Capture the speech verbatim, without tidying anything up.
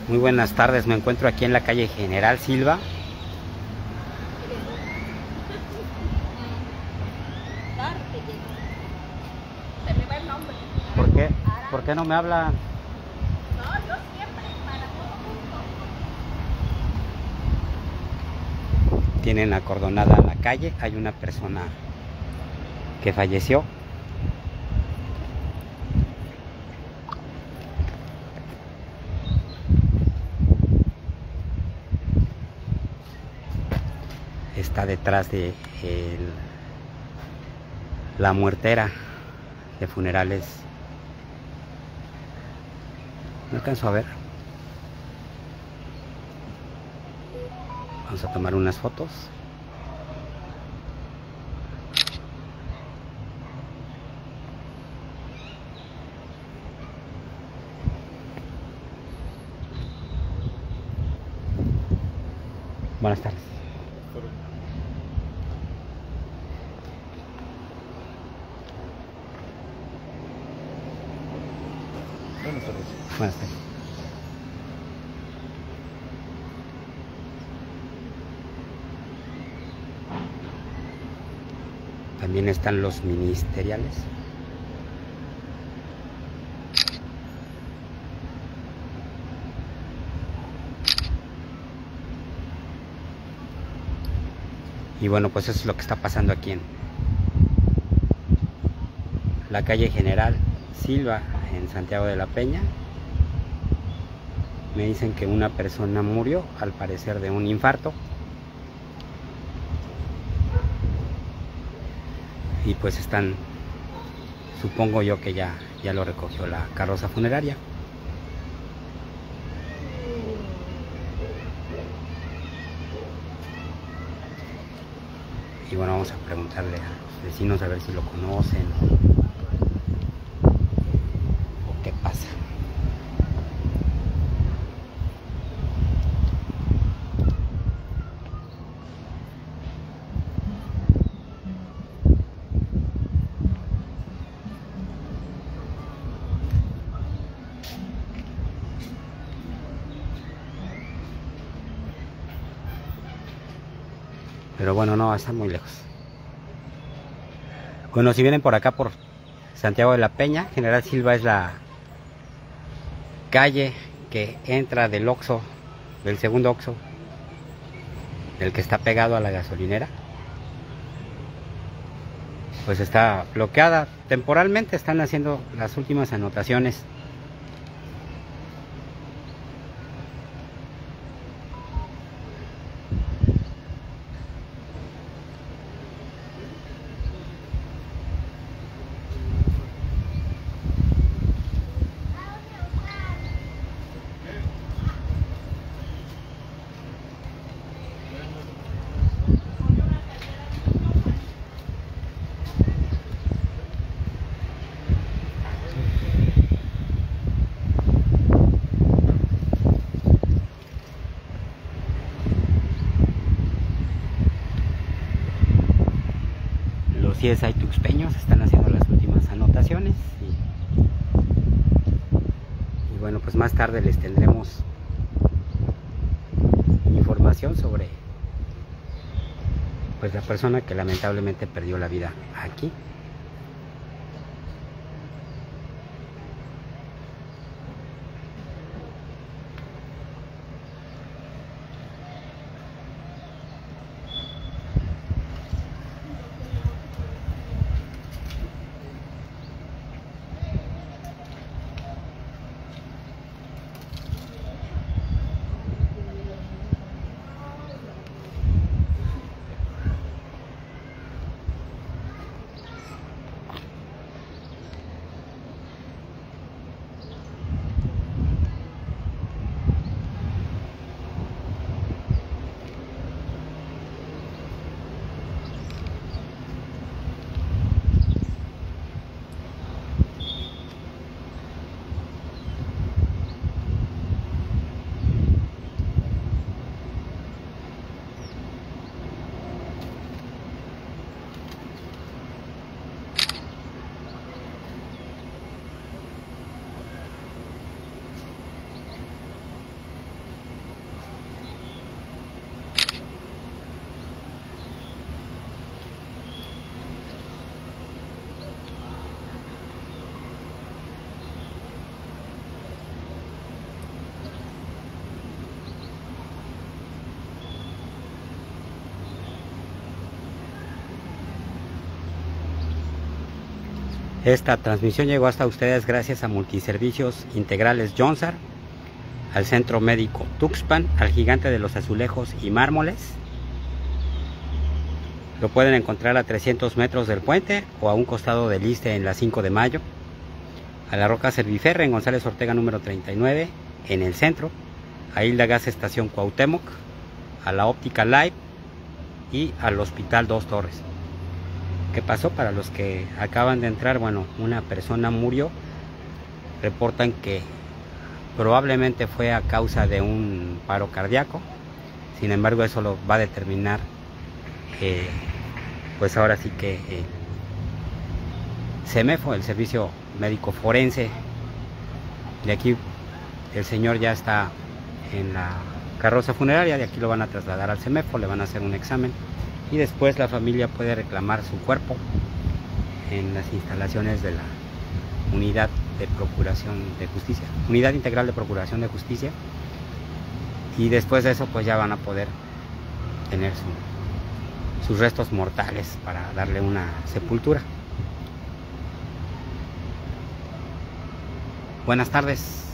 Muy buenas tardes, me encuentro aquí en la calle General Silva. Se me va el nombre. ¿Por qué? ¿Por qué no me hablan? No, yo siempre para todo mundo. Tienen acordonada la calle, hay una persona que falleció. Está detrás de el, la muertera de funerales. No alcanzo a ver. Vamos a tomar unas fotos. Buenas tardes. Buenas tardes. Buenas tardes. También están los ministeriales. Y bueno, pues eso es lo que está pasando aquí en la calle General Silva, en Santiago de la Peña. Me dicen que una persona murió, al parecer de un infarto. Y pues están, supongo yo que ya, ya lo recogió la carroza funeraria. Y bueno, vamos a preguntarle a los vecinos a ver si lo conocen o qué pasa. Pero bueno, no, está muy lejos. Bueno, si vienen por acá por Santiago de la Peña, General Silva es la calle que entra del Oxxo, del segundo Oxxo, del que está pegado a la gasolinera. Pues está bloqueada temporalmente, están haciendo las últimas anotaciones. Los C S I tuxpeños están haciendo las últimas anotaciones y, y bueno, pues más tarde les tendremos información sobre pues la persona que lamentablemente perdió la vida aquí. Esta transmisión llegó hasta ustedes gracias a Multiservicios Integrales Jonsar, al Centro Médico Tuxpan, al Gigante de los Azulejos y Mármoles. Lo pueden encontrar a trescientos metros del puente o a un costado del Iste en la cinco de mayo. A la Roca Cerviferra en González Ortega número treinta y nueve en el centro. A Hilda Gas Estación Cuauhtémoc. A la Óptica Live y al Hospital Dos Torres. ¿Qué pasó? Para los que acaban de entrar, bueno, una persona murió. Reportan que probablemente fue a causa de un paro cardíaco. Sin embargo, eso lo va a determinar, eh, pues ahora sí que eh, CEMEFO, el Servicio Médico Forense. De aquí el señor ya está en la carroza funeraria, de aquí lo van a trasladar al CEMEFO, le van a hacer un examen y después la familia puede reclamar su cuerpo en las instalaciones de la Unidad de Procuración de Justicia, Unidad Integral de Procuración de Justicia, y después de eso pues ya van a poder tener su, sus restos mortales para darle una sepultura. Buenas tardes.